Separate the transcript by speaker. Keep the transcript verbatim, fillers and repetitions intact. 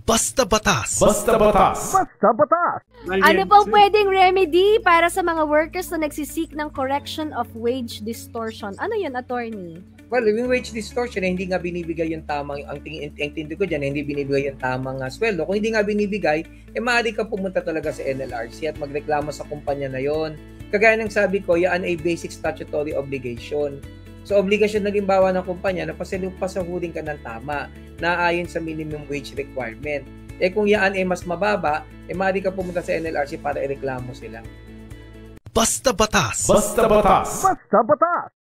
Speaker 1: Basta Batas.
Speaker 2: Basta Batas.
Speaker 3: Basta Batas.
Speaker 4: Ano pong pwedeng remedy para sa mga workers na nagsisik ng correction of wage distortion? Ano yun, attorney?
Speaker 5: Well, yung wage distortion, hindi nga binibigay yung tamang, ang tingin ang tindi ko dyan, hindi binibigay yung tamang uh, sweldo. Kung hindi nga binibigay, eh maaari ka pumunta talaga sa N L R C at magreklamo sa kumpanya na yon. Kagaya ng sabi ko, yan ay basic statutory obligation. So, obligasyon na limbawa ng kumpanya na pasahurin ka ng tama na ayon sa minimum wage requirement. Eh kung yan ay mas mababa, eh maaari ka pumunta sa N L R C para ireklamo sila.
Speaker 1: Basta Batas.
Speaker 2: Basta Batas.
Speaker 3: Basta Batas.